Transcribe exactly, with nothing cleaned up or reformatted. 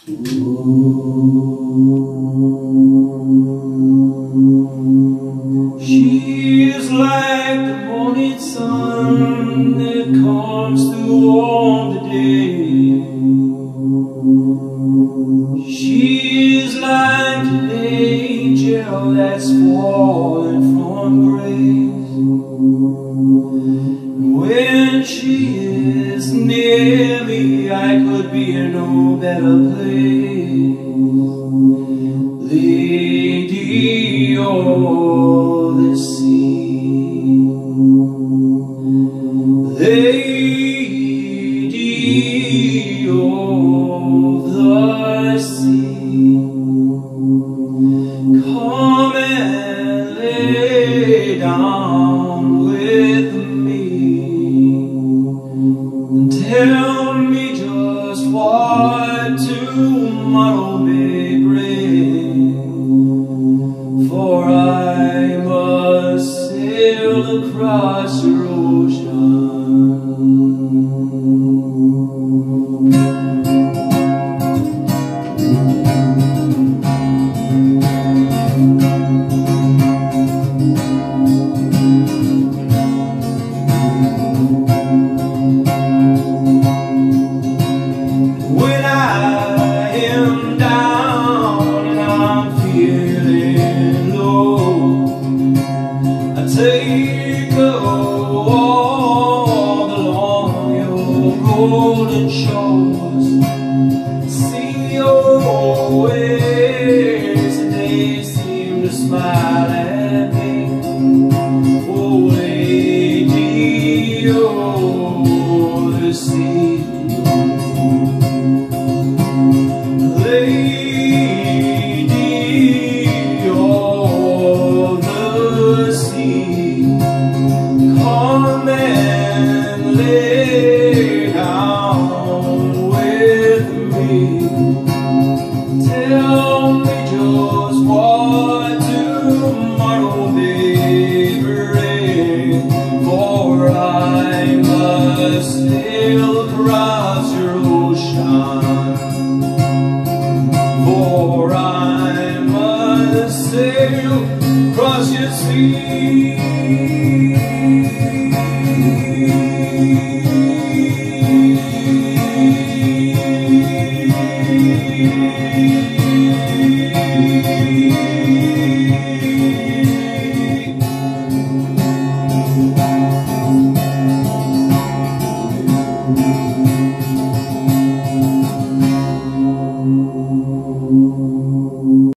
She is like the morning sun that comes to warm the day. She is like an angel that's fallen from grace. When she is near me, I could be in no better place. Lady of the sea, Lady of the sea, come and lay down with me and tell me just what tomorrow may bring, for I must sail across your ocean. When I am down and I'm feeling low, I take a walk along your golden shores. See your waves and they seem to smile at me. Oh, Lady of the sea, Lady of the sea, come and lay down with me. Tell me just what tomorrow may bring, for I must sail across your ocean. For I must sail across your sea.